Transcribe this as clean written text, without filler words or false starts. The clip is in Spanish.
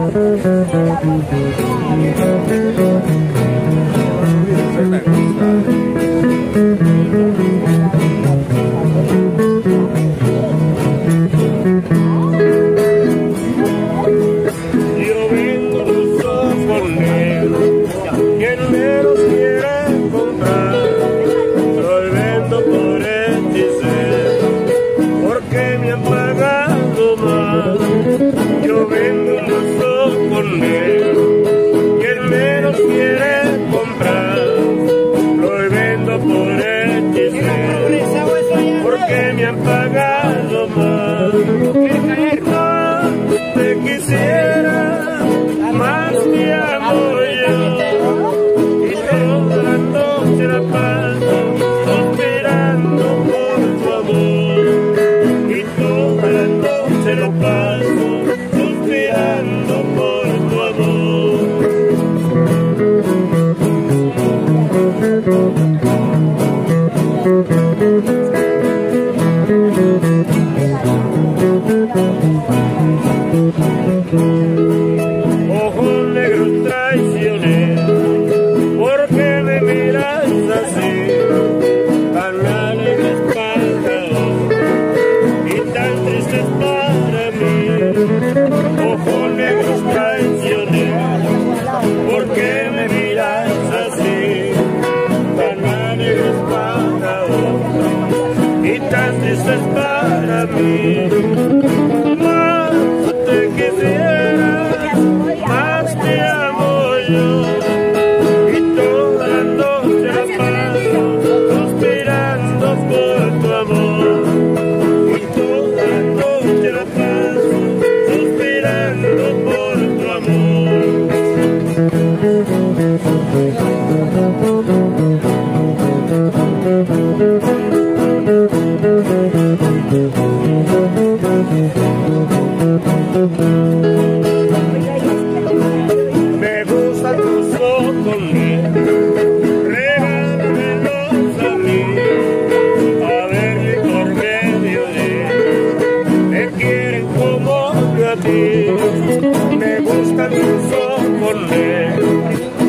Porque me han pagado mal. No te quisiera, más te amo yo. Y toda la noche la paso suspirando por tu amor. Y toda la noche la paso suspirando por tu amor. Ojos negros traicioneros, ¿por qué me miras así? Tan alegres para vos y tan tristes para mí. Ojos negros traicioneros, ¿por qué me miras así? Tan alegres para vos y tan tristes para mí. Te quisiera, más te amo yo. Y toda la noche la paso suspirando por tu amor. Y toda la noche la paso suspirando por tu amor. Me gustan tus ojos negros, regálamelos a mí, a ver si por medio de me quieren como yo a ti. Me gustan tus ojos negros,